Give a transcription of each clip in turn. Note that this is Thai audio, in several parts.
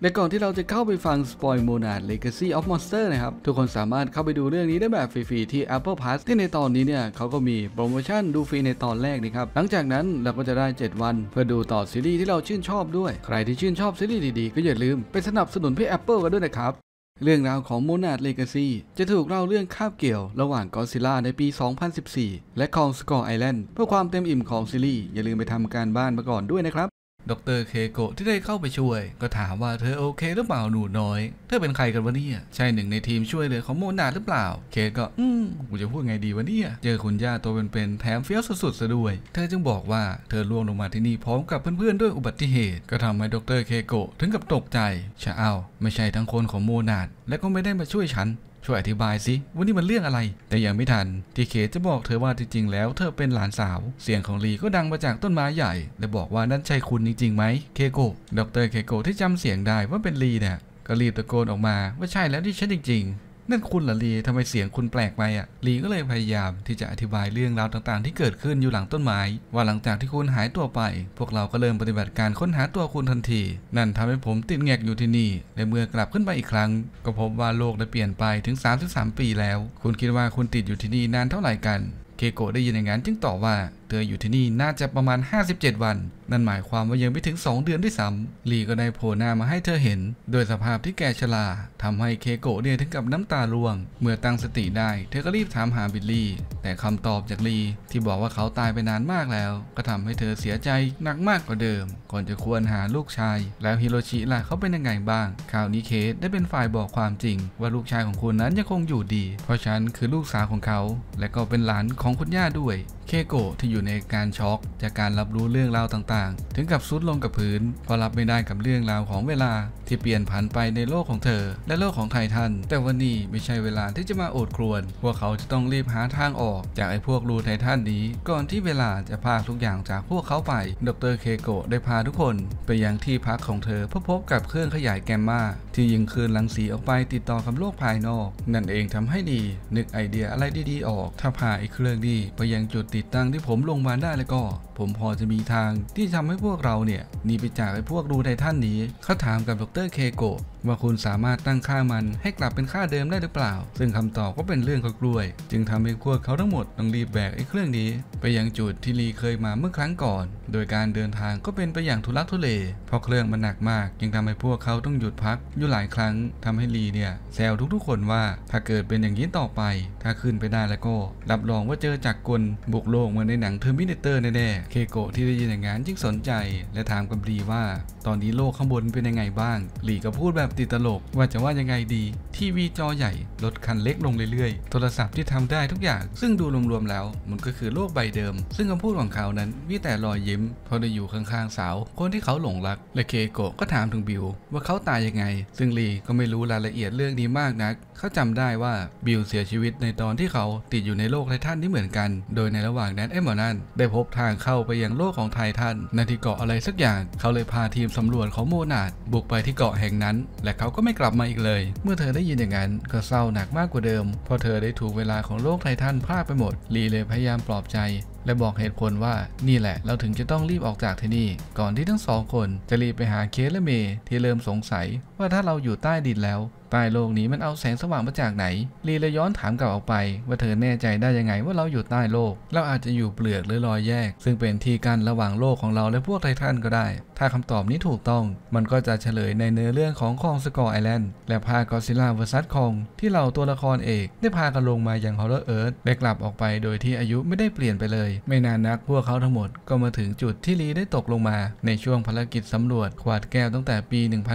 และก่อนที่เราจะเข้าไปฟัง Spoil Monad Legacy of Monster นะครับทุกคนสามารถเข้าไปดูเรื่องนี้ได้แบบฟรีๆที่ Apple Plus ที่ในตอนนี้เนี่ยเขาก็มีโปรโมชั่นดูฟรีในตอนแรกนะครับหลังจากนั้นเราก็จะได้7วันเพื่อดูต่อซีรีส์ที่เราชื่นชอบด้วยใครที่ชื่นชอบซีรีส์ดีๆก็อย่าลืมไปสนับสนุนพี่ Apple กันด้วยนะครับเรื่องราวของ Monad Legacy จะถูกเล่าเรื่องคาบเกี่ยวระหว่างก็อดซิลล่าในปี 2014 และคองสกอร์ไอแลนด์เพื่อความเต็มอิ่มของซีรีส์อย่าลืมไปทำการบ้านมาก่อนด้วยนะครับดร.เคโกะที่ได้เข้าไปช่วยก็ถามว่าเธอโอเคหรือเปล่าหนูน้อยเธอเป็นใครกันวะเนี่ยใช่หนึ่งในทีมช่วยเหลือของโมนาหรือเปล่าเคก็กูจะพูดไงดีวะเนี่ยเจอคุณย่าตัวเป็นแถมเฟี้ยวสุดๆซะด้วยเธอจึงบอกว่าเธอล่วงลงมาที่นี่พร้อมกับเพื่อนๆด้วยอุบัติเหตุก็ทำให้ดร.เคโกะถึงกับตกใจชะเอาไม่ใช่ทั้งคนของโมนาและก็ไม่ได้มาช่วยฉันช่วยอธิบายสิว่านี่มันเรื่องอะไรแต่ยังไม่ทันที่เคจะบอกเธอว่าจริงๆแล้วเธอเป็นหลานสาวเสียงของลีก็ดังมาจากต้นไม้ใหญ่และบอกว่านั่นใช่คุณจริงๆไหมเคโกะดร.เคโกะที่จำเสียงได้ว่าเป็นลีเนี่ยก็รีบตะโกนออกมาว่าใช่แล้วที่ฉันจริงๆนั่นคุณเหรอลีทำไมเสียงคุณแปลกไปลีก็เลยพยายามที่จะอธิบายเรื่องราวต่างๆที่เกิดขึ้นอยู่หลังต้นไม้ว่าหลังจากที่คุณหายตัวไปพวกเราก็เริ่มปฏิบัติการค้นหาตัวคุณทันทีนั่นทำให้ผมติดแงกอยู่ที่นี่และเมื่อกลับขึ้นไปอีกครั้งก็พบว่าโลกได้เปลี่ยนไปถึง33ปีแล้วคุณคิดว่าคุณติดอยู่ที่นี่นานเท่าไหร่กันเคโกะได้ยินอย่างนั้นจึงตอบว่าเธออยู่ที่นี่น่าจะประมาณ57วันนั่นหมายความว่ายังไม่ถึง2 เดือนด้วยซ้ำลีก็ได้โผล่หน้ามาให้เธอเห็นโดยสภาพที่แก่ชราทำให้เคโกะเนี่ยถึงกับน้ำตาร่วงเมื่อตั้งสติได้เธอก็รีบถามหาบิลลี่แต่คำตอบจากลีที่บอกว่าเขาตายไปนานมากแล้วก็ทำให้เธอเสียใจหนักมากกว่าเดิมก่อนจะควรหาลูกชายแล้วฮิโรชิล่ะเขาเป็นยังไงบ้างคราวนี้เคสได้เป็นฝ่ายบอกความจริงว่าลูกชายของคุณนั้นยังคงอยู่ดีเพราะฉันคือลูกสาวของเขาและก็เป็นหลานของคุณย่าด้วยเคโกะที่อยู่ในการช็อกจากการรับรู้เรื่องราวต่างๆถึงกับซุดลงกับพื้นเพราะรับไม่ได้กับเรื่องราวของเวลาที่เปลี่ยนผันไปในโลกของเธอและโลกของไททันแต่วันนี้ไม่ใช่เวลาที่จะมาโอดครวญพวกเขาจะต้องรีบหาทางออกจากไอ้พวกรูไททันนี้ก่อนที่เวลาจะพาทุกอย่างจากพวกเขาไปดร.เคโกะได้พาทุกคนไปยังที่พักของเธอเพื่อพบกับเครื่องขยายแกมมาที่ยิงคลื่นรังสีออกไปติดต่อกับโลกภายนอกนั่นเองทำให้ดีนึกไอเดียอะไรดีๆออกถ้าพาไอ้เครื่องนี้ไปยังจุดติดตั้งที่ผมลงมาได้แล้วก็ผมพอจะมีทางที่ทำให้พวกเราเนี่ยหนีไปจากไอ้พวกรูไททันนี้เขาถามกับดร.เคโกะว่าคุณสามารถตั้งค่ามันให้กลับเป็นค่าเดิมได้หรือเปล่าซึ่งคำตอบก็เป็นเรื่องกล้วยจึงทำให้พวกเขาทั้งหมดต้องรีบแบกไอ้เครื่องนี้ไปยังจุดที่ลีเคยมาเมื่อครั้งก่อนโดยการเดินทางก็เป็นไปอย่างทุลักทุเลเพราะเครื่องมันหนักมากยังทำให้พวกเขาต้องหยุดพักอยู่หลายครั้งทำให้ลีเนี่ยแซวทุกๆคนว่าถ้าเกิดเป็นอย่างนี้ต่อไปถ้าขึ้นไปได้แล้วก็รับรองว่าเจอจักรกลบุกโลกเหมือนในหนังเทอร์มินาเตอร์แน่ๆเคโกะที่ได้ยินอย่างนั้นจึงสนใจและถามกับลีว่าตอนนี้โลกข้างบนเป็นยังไงบ้างลีก็พูดแบบติดตลกว่าจะว่ายังไงดีทีวีจอใหญ่ลดคันเล็กลงเรื่อยๆโทรศัพท์ที่ทำได้ทุกอย่างซึ่งดูรวมๆแล้วมันก็คือโลกใบเดิมซึ่งคำพูดของเขานั้นมีแต่รอยยิ้มเพราะได้อยู่ข้างๆสาวคนที่เขาหลงรักและเคโกะก็ถามถึงบิลว่าเขาตายยังไงซึ่งลีก็ไม่รู้รายละเอียดเรื่องนี้มากนักเขาจำได้ว่าบิลเสียชีวิตในตอนที่เขาติดอยู่ในโลกไททันที่เหมือนกันโดยในระหว่างนั้นหมอนั่นได้พบทางเข้าไปยังโลกของไททันในที่เกาะอะไรสักอย่างเขาเลยพาทีมสำรวจของโมนาดบุกไปที่เกาะแห่งนั้นและเขาก็ไม่กลับมาอีกเลยเมื่อเธอได้ยินอย่างนั้นก็เศร้าหนักมากกว่าเดิมเพราะเธอได้ถูกเวลาของโลกไททันพลาดไปหมดลีเลยพยายามปลอบใจและบอกเหตุผลว่านี่แหละเราถึงจะต้องรีบออกจากที่นี่ก่อนที่ทั้งสองคนจะรีบไปหาเคสและเมย์ที่เริ่มสงสัยว่าถ้าเราอยู่ใต้ดินแล้วใต้โลกนี้มันเอาแสงสว่างมาจากไหนลีเลยย้อนถามกลับออกไปว่าเธอแน่ใจได้ยังไงว่าเราอยู่ใต้โลกเราอาจจะอยู่เปลือกหรือรอยแยกซึ่งเป็นที่กั้นระหว่างโลกของเราและพวกไททันก็ได้ถ้าคำตอบนี้ถูกต้องมันก็จะเฉลยในเนื้อเรื่องของคองสกอร์ไอแลนด์และภาคก็อดซิลล่า vs คองที่เราตัวละครเอกได้พากันลงมาอย่างฮอลเลอร์เอิร์ธและกลับออกไปโดยที่อายุไม่ได้เปลี่ยนไปเลยไม่นานนักพวกเขาทั้งหมดก็มาถึงจุดที่ลีได้ตกลงมาในช่วงภารกิจสำรวจขวาดแก้วตั้งแต่ปี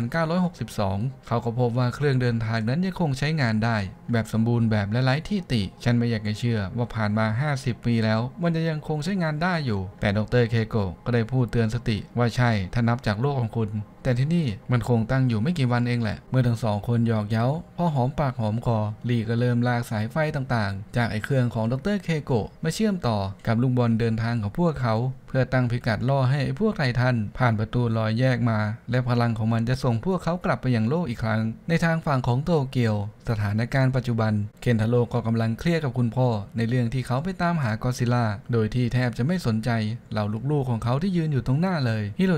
1962 เขาก็พบว่าเครื่องเดินทางนั้นยังคงใช้งานได้แบบสมบูรณ์แบบและไร้ที่ติฉันไม่อยากจะเชื่อว่าผ่านมา50 ปีแล้วมันจะยังคงใช้งานได้อยู่แต่ดร.เคโกะก็ได้พูดเตือนสติว่าใช่ถ้านับจากโลกของคุณแต่ที่นี่มันคงตั้งอยู่ไม่กี่วันเองแหละเมื่อทั้งสองคนหยอกเย้าพอหอมปากหอมคอลีก็เริ่มลากสายไฟต่างๆจากไอเครื่องของดร.เคโกะมาเชื่อมต่อกับลูกบอลเดินทางของพวกเขาเพื่อตั้งพิกัดล่อให้พวกไททันผ่านประตูลอยแยกมาและพลังของมันจะส่งพวกเขากลับไปยังโลกอีกครั้งในทางฝั่งของโตเกียวสถานการณ์ปัจจุบันเคนทาโร่ก็กำลังเครียดกับคุณพ่อในเรื่องที่เขาไปตามหากอดซิลล่าโดยที่แทบจะไม่สนใจเหล่าลูกๆของเขาที่ยืนอยู่ตรงหน้าเลยฮิโรชิ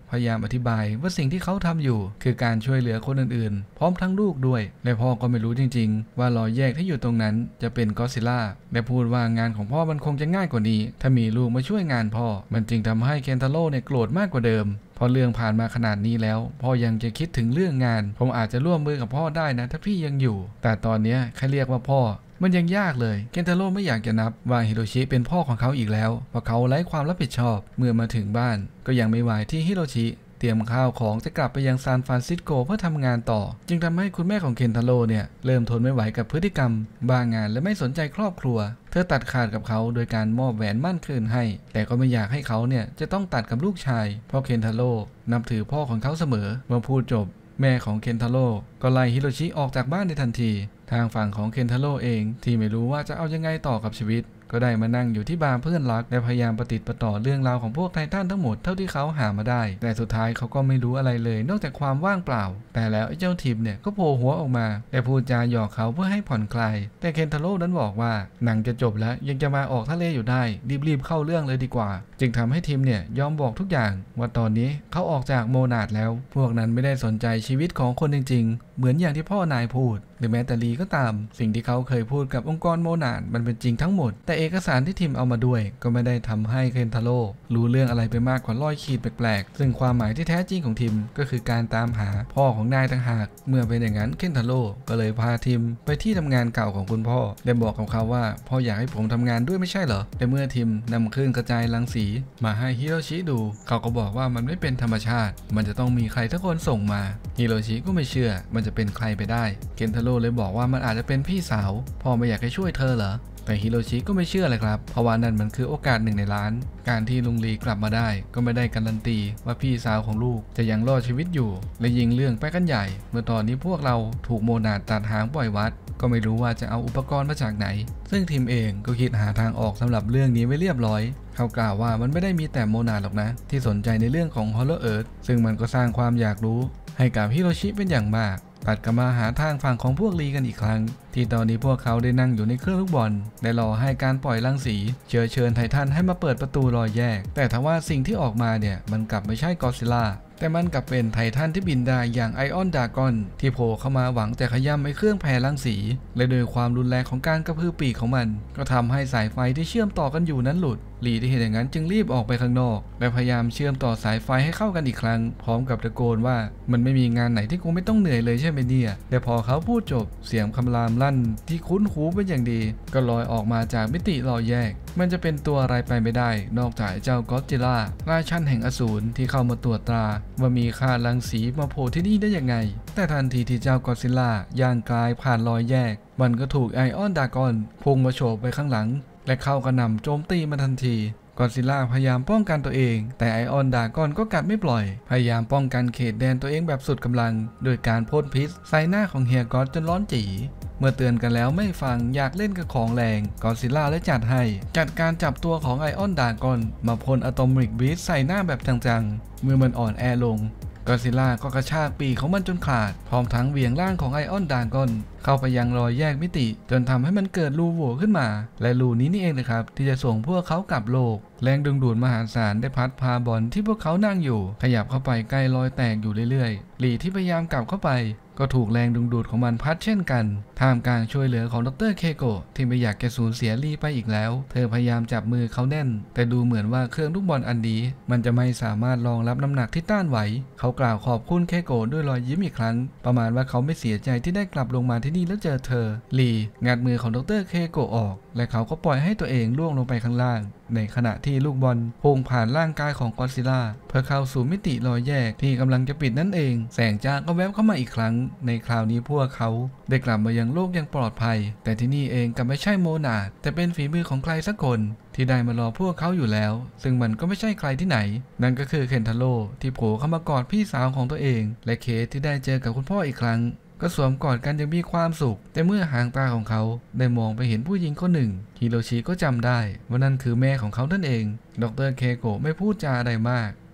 พยายามอธิบายว่าสิ่งที่เขาทำอยู่คือการช่วยเหลือคนอื่นๆพร้อมทั้งลูกด้วยและพ่อก็ไม่รู้จริงๆว่ารอยแยกที่อยู่ตรงนั้นจะเป็นก็อดซิลล่าและพูดว่างานของพ่อมันคงจะง่ายกว่านี้ถ้ามีลูกมาช่วยงานพ่อมันจึงทำให้เคนทาโร่เนี่ยโกรธมากกว่าเดิมพอเรื่องผ่านมาขนาดนี้แล้วพ่อยังจะคิดถึงเรื่องงานผมอาจจะร่วมมือกับพ่อได้นะถ้าพี่ยังอยู่แต่ตอนนี้แค่เรียกว่าพ่อมันยังยากเลยเคนทาโร่ไม่อยากจะนับว่าฮิโรชิเป็นพ่อของเขาอีกแล้วเพราะเขาไร้ความรับผิดชอบเมื่อมาถึงบ้านก็ยังไม่ไหวที่ฮิโรชิเตรียมข้าวของจะกลับไปยังซานฟรานซิสโกเพื่อทำงานต่อจึงทำให้คุณแม่ของเคนทาโร่เนี่ยเริ่มทนไม่ไหวกับพฤติกรรมบ้างานและไม่สนใจครอบครัวเธอตัดขาดกับเขาโดยการมอบแหวนมั่นคืนให้แต่ก็ไม่อยากให้เขาเนี่ยจะต้องตัดกับลูกชายเพราะเคนทาโร่นับถือพ่อของเขาเสมอเมื่อพูดจบแม่ของเคนทาโร่ก็ไล่ฮิโรชิออกจากบ้านในทันทีทางฝั่งของเคนทาโร่เองที่ไม่รู้ว่าจะเอายังไงต่อกับชีวิตก็ได้มานั่งอยู่ที่บาร์เพื่อนรักและพยายามประติดประต่อเรื่องราวของพวกไททันทั้งหมดเท่าที่เขาหามาได้แต่สุดท้ายเขาก็ไม่รู้อะไรเลยนอกจากความว่างเปล่าแต่แล้วไอ้เจ้าทิมเนี่ยก็โผล่หัวออกมาและพูดจาหยอกเขาเพื่อให้ผ่อนคลายแต่เคนทาโร่นั้นบอกว่าหนังจะจบแล้วยังจะมาออกทะเลอยู่ได้รีบเข้าเรื่องเลยดีกว่าจึงทำให้ทิมเนี่ยยอมบอกทุกอย่างว่าตอนนี้เขาออกจากโมนาดแล้วพวกนั้นไม่ได้สนใจชีวิตของคนจริงๆเหมือนอย่างที่พ่อนายพูดหรือแม้แต่ลีก็ตามสิ่งที่เขาเคยพูดกับองค์กรโมนาดมันเป็นจริงทั้งหมดแต่เอกสารที่ทิมเอามาด้วยก็ไม่ได้ทำให้เคนทาโร่รู้เรื่องอะไรไปมากกว่ารอยขีดแปลกๆซึ่งความหมายที่แท้จริงของทิมก็คือการตามหาพ่อของนายต่างหากเมื่อเป็นอย่างนั้นเคนทาโร่ก็เลยพาทิมไปที่ทำงานเก่าของคุณพ่อและบอกกับเขาว่าพ่ออยากให้ผมทำงานด้วยไม่ใช่เหรอแต่เมื่อทิมนำคลื่นกระจายรังสีมาให้ฮิโรชิดูเขาก็บอกว่ามันไม่เป็นธรรมชาติมันจะต้องมีใครสักคนส่งมาฮิโรชิก็ไม่เชื่อมันจะเป็นใครไปได้เคนทาโร่เลยบอกว่ามันอาจจะเป็นพี่สาวพ่อไม่อยากให้ช่วยเธอเหรอแต่ฮิโรชิก็ไม่เชื่อเลยครับเพราะว่านั่นมันคือโอกาสหนึ่งในล้านการที่ลุงลีกลับมาได้ก็ไม่ได้การันตีว่าพี่สาวของลูกจะยังรอดชีวิตอยู่และยิงเรื่องไปกันใหญ่เมื่อตอนนี้พวกเราถูกโมนาดตัดหางปล่อยวัดก็ไม่รู้ว่าจะเอาอุปกรณ์มาจากไหนซึ่งทีมเองก็คิดหาทางออกสำหรับเรื่องนี้ไว้เรียบร้อยเขากล่าวว่ามันไม่ได้มีแต่โมนาดหรอกนะที่สนใจในเรื่องของ Hollow Earth ซึ่งมันก็สร้างความอยากรู้ให้กับฮิโรชิเป็นอย่างมากตัดกลับมาหาทางฝั่งของพวกลีกันอีกครั้งที่ตอนนี้พวกเขาได้นั่งอยู่ในเครื่องลูกบอลได้รอให้การปล่อยรังสีเชิญไททันให้มาเปิดประตูรอยแยกแต่ทว่าสิ่งที่ออกมาเนี่ยมันกลับไม่ใช่ก็อดซิลล่าแต่มันกลับเป็นไททันที่บินได้อย่างไอออนดากอนที่โผล่เข้ามาหวังแต่ขย้ำไอ้เครื่องแผ่รังสีและโดยความรุนแรงของการกระพือปีกของมันก็ทำให้สายไฟที่เชื่อมต่อกันอยู่นั้นหลุดลีที่เห็นอย่างนั้นจึงรีบออกไปข้างนอกและพยายามเชื่อมต่อสายไฟให้เข้ากันอีกครั้งพร้อมกับตะโกนว่ามันไม่มีงานไหนที่กูไม่ต้องเหนื่อยเลยใช่ไหมเนี่ยแต่พอเขาพูดจบเสียงคำรามลั่นที่คุ้นหูเป็นอย่างดีก็ลอยออกมาจากมิติรอยแยกมันจะเป็นตัวอะไรไปไม่ได้นอกจากเจ้าก็อดซิลล่าราชันแห่งอสูรที่เข้ามาตรวจตราว่ามีค่ารังสีมาโผล่ที่นี่ได้ยังไงแต่ทันทีที่เจ้าก็อดซิลล่าย่างกายผ่านรอยแยกมันก็ถูกไอออนดากอนพุ่งมาโฉบไปข้างหลังและเข้ากระหน่ำโจมตีมันทันทีก็อดซิลล่าพยายามป้องกันตัวเองแต่ไอออนดากอนก็กัดไม่ปล่อยพยายามป้องกันเขตแดนตัวเองแบบสุดกำลังโดยการพ่นพิษใส่หน้าของเฮียก็อดจนร้อนจี๋เมื่อเตือนกันแล้วไม่ฟังอยากเล่นกับของแรงก็อดซิลล่าและจัดให้จัดการจับตัวของไอออนดากอนมาพ่นอะตอมิกบีสใส่หน้าแบบจังๆเมื่อมันอ่อนแอลงก็อดซิลล่าก็กระชากปีกของมันจนขาดพร้อมทั้งเหวี่ยงร่างของไอออนดากอนเข้าไปยังรอยแยกมิติจนทำให้มันเกิดรูโหว่ขึ้นมาและรูนี้นี่เองนะครับที่จะส่งพวกเขากลับโลกแรงดึงดูดมหาศาลได้พัดพาบอลที่พวกเขานั่งอยู่ขยับเข้าไปใกล้รอยแตกอยู่เรื่อยๆลีที่พยายามกลับเข้าไปก็ถูกแรงดึงดูดของมันพัดเช่นกันท่ามกลางช่วยเหลือของดร.เคโกะที่ไม่อยากจะสูญเสียลีไปอีกแล้วเธอพยายามจับมือเขาแน่นแต่ดูเหมือนว่าเครื่องลูกบอลอันนี้มันจะไม่สามารถรองรับน้ำหนักที่ต้านไหวเขากล่าวขอบคุณเคโกะด้วยรอยยิ้มอีกครั้งประมาณว่าเขาไม่เสียใจที่ได้กลับลงมาที่นี่แล้วเจอเธอลีงัดมือของดร.เคโกะออกและเขาก็ปล่อยให้ตัวเองล่วงลงไปข้างล่างในขณะที่ลูกบอลพุ่งผ่านร่างกายของก็อดซิลล่าเพื่อเข้าสู่มิติรอยแยกที่กำลังจะปิดนั่นเองแสงจ้าก็แวบเข้ามาอีกครั้งในคราวนี้พวกเขาได้กลับมายังโลกอย่างปลอดภัยแต่ที่นี่เองกลับไม่ใช่โมนาดแต่เป็นฝีมือของใครสักคนที่ได้มารอพวกเขาอยู่แล้วซึ่งมันก็ไม่ใช่ใครที่ไหนนั่นก็คือเคนทาโร่ที่โผล่เข้ามากอดพี่สาวของตัวเองและเคสที่ได้เจอกับคุณพ่ออีกครั้งก็สวมกอดกันอย่างมีความสุขแต่เมื่อหางตาของเขาได้มองไปเห็นผู้หญิงคนหนึ่งฮิโรชิก็จำได้ว่านั่นคือแม่ของเขานั่นเองดร.เคโกะไม่พูดจาอะไรมาก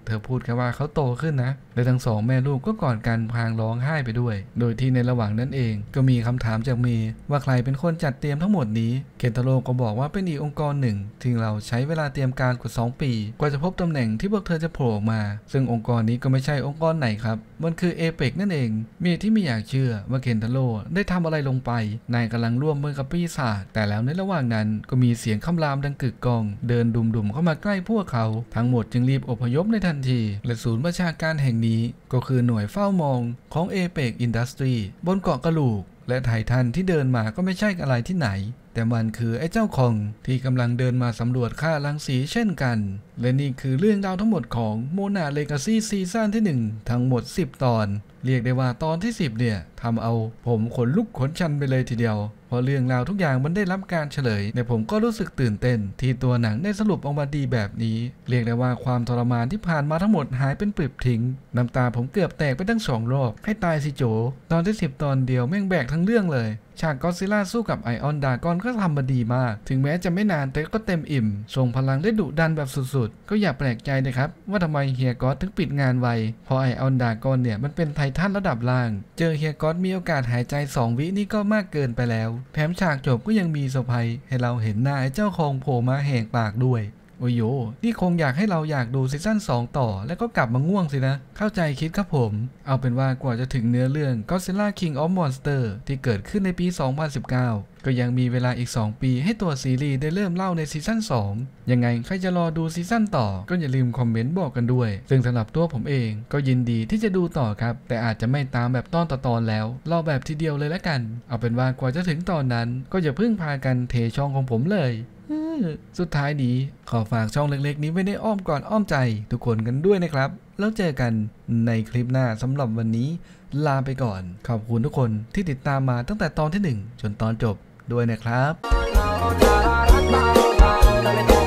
เธอพูดแค่ว่าเขาโตขึ้นนะและทั้งสองแม่ลูกก็กอดกันพลางร้องไห้ไปด้วยโดยที่ในระหว่างนั้นเองก็มีคำถามจากเมย์ว่าใครเป็นคนจัดเตรียมทั้งหมดนี้เคนทาโร่ก็บอกว่าเป็นอีกองค์กรหนึ่งที่เราใช้เวลาเตรียมการกว่า2 ปีกว่าจะพบตำแหน่งที่พวกเธอจะโผล่มาซึ่งองค์กรนี้ก็ไม่ใช่องค์กรไหนครับมันคือเอเปกนั่นเองเมย์ที่ไม่อยากเชื่อว่าเคนทาโร่ได้ทำอะไรลงไปนายกำลังร่วมมือกับปีศาจแต่แล้วในระหว่างนั้นก็มีเสียงคำรามดังกึกก้องเดินดุ่มๆเข้ามาใกล้พวกเขาทั้งหมดจึงรีบอพยพในทันทีและศูนย์ประชาการแห่งนี้ก็คือหน่วยเฝ้ามองของเอเปกอินดัสทรีบนเกาะกะลูกและไททันที่เดินมาก็ไม่ใช่อะไรที่ไหนแต่มันคือไอ้เจ้าคองที่กำลังเดินมาสำรวจค่ารังสีเช่นกันและนี่คือเรื่องราวทั้งหมดของโมนาเลกาซี่ซีซั่นที่1ทั้งหมด10 ตอนเรียกได้ว่าตอนที่10เนี่ยทำเอาผมขนลุกขนชันไปเลยทีเดียวเพราะเรื่องราวทุกอย่างมันได้รับการเฉลยแต่ผมก็รู้สึกตื่นเต้นที่ตัวหนังได้สรุปออกมาดีแบบนี้เรียกได้ว่าความทรมานที่ผ่านมาทั้งหมดหายเป็นปลิบทิ้งน้ำตาผมเกือบแตกไปทั้ง2 รอบให้ตายสิโจตอนที่10 ตอนเดียวแม่งแบกทั้งเรื่องเลยฉากก็อดซิลล่าสู้กับไอออนดากอนก็ทำมาดีมากถึงแม้จะไม่นานแต่ก็เต็มอิ่มส่งพลังได้ดุดันแบบสุดๆก็อย่าแปลกใจนะครับว่าทำไมเฮียก็อดถึงปิดงานไวเพราะไอออนดากอนเนี่ยมันเป็นไททันระดับล่างเจอเฮียก็อดมีโอกาสหายใจ2 วินี่ก็มากเกินไปแล้วแถมฉากจบก็ยังมีเซอร์ไพรส์ให้เราเห็นหน้าไอ้เจ้าคองโผล่มาแหกปากด้วยโอ้โยนี่คงอยากให้เราอยากดูซีซั่น2ต่อแล้วก็กลับมาง่วงสินะเข้าใจคิดครับผมเอาเป็นว่ากว่าจะถึงเนื้อเรื่อง Godzilla King of Monsters ที่เกิดขึ้นในปี 2019 ก็ยังมีเวลาอีก2 ปีให้ตัวซีรีส์ได้เริ่มเล่าในซีซั่น2ยังไงใครจะรอดูซีซั่นต่อก็อย่าลืมคอมเมนต์บอกกันด้วยซึ่งสำหรับตัวผมเองก็ยินดีที่จะดูต่อครับแต่อาจจะไม่ตามแบบตอนต่อตอนแล้วรอแบบทีเดียวเลยละกันเอาเป็นว่ากว่าจะถึงตอนนั้นก็อย่าเพิ่งพากันเทช่องของผมเลยสุดท้ายนี้ขอฝากช่องเล็กๆนี้ไว้ในอ้อมกอดอ้อมใจทุกคนกันด้วยนะครับแล้วเจอกันในคลิปหน้าสำหรับวันนี้ลาไปก่อนขอบคุณทุกคนที่ติดตามมาตั้งแต่ตอนที่1จนตอนจบด้วยนะครับ